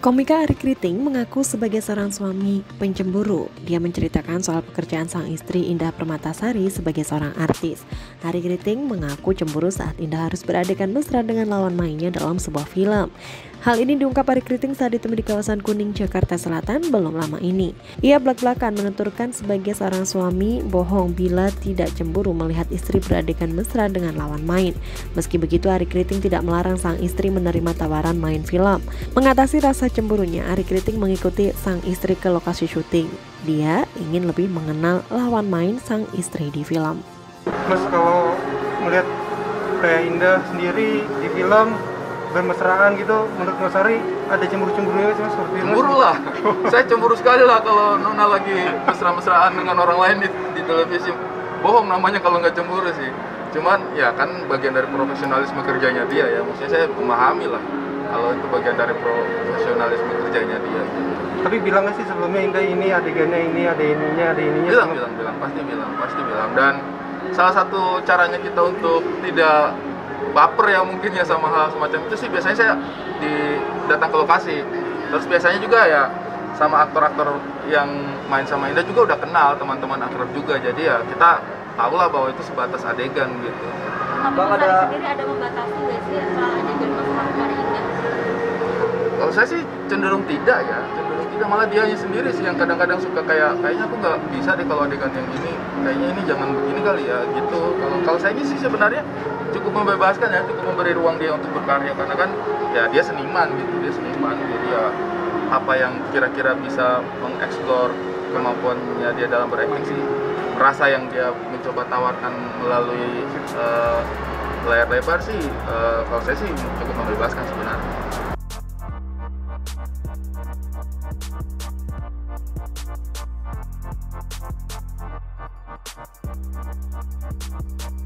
Komika Arie Kriting mengaku sebagai seorang suami pencemburu. Dia menceritakan soal pekerjaan sang istri Indah Permatasari sebagai seorang artis. Arie Kriting mengaku cemburu saat Indah harus beradegan mesra dengan lawan mainnya dalam sebuah film. Hal ini diungkap Arie Kriting saat ditemui di kawasan Kuning, Jakarta Selatan belum lama ini. Ia belak-belakan menuturkan sebagai seorang suami bohong bila tidak cemburu melihat istri beradegan mesra dengan lawan main. Meski begitu, Arie Kriting tidak melarang sang istri menerima tawaran main film. Mengatasi rasa cemburunya, Arie Kriting mengikuti sang istri ke lokasi syuting. Dia ingin lebih mengenal lawan main sang istri di film. Mas, kalau melihat kayak Indah sendiri di film bermesraan gitu, menurut Mas Ari ada cemburu-cemburunya sih Mas? Cemburu lah, saya cemburu sekali lah kalau Nona lagi mesra-mesraan dengan orang lain di televisi. Bohong namanya kalau nggak cemburu sih. Cuman ya kan bagian dari profesionalisme kerjanya dia ya, maksudnya saya memahami lah kalau itu bagian dari profesionalisme kerjanya dia. Tapi bilang nggak sih sebelumnya Indah ini adegannya ini, ada ininya, ada ininya? Bilang, pasti bilang. Dan salah satu caranya kita untuk tidak baper ya mungkin ya sama hal semacam itu sih, biasanya saya datang ke lokasi. Terus biasanya juga ya sama aktor-aktor yang main sama Indah juga udah kenal, teman-teman akrab juga. Jadi ya kita tahu lah bahwa itu sebatas adegan gitu. Bang, ada sendiri ada membatasi nggak sih soal adegan mesra dari Indah? Kalau saya sih cenderung tidak ya, malah dianya sendiri sih yang kadang-kadang suka kayaknya aku nggak bisa deh kalau adegan yang ini, kayaknya ini jangan begini kali ya gitu. Kalau saya ini sih sebenarnya cukup membebaskan ya, cukup memberi ruang dia untuk berkarya karena kan ya dia seniman gitu, jadi ya apa yang kira-kira bisa mengeksplor kemampuannya dia dalam berakting sih, rasa yang dia mencoba tawarkan melalui layar lebar sih, kalau saya sih cukup membebaskan sebenarnya.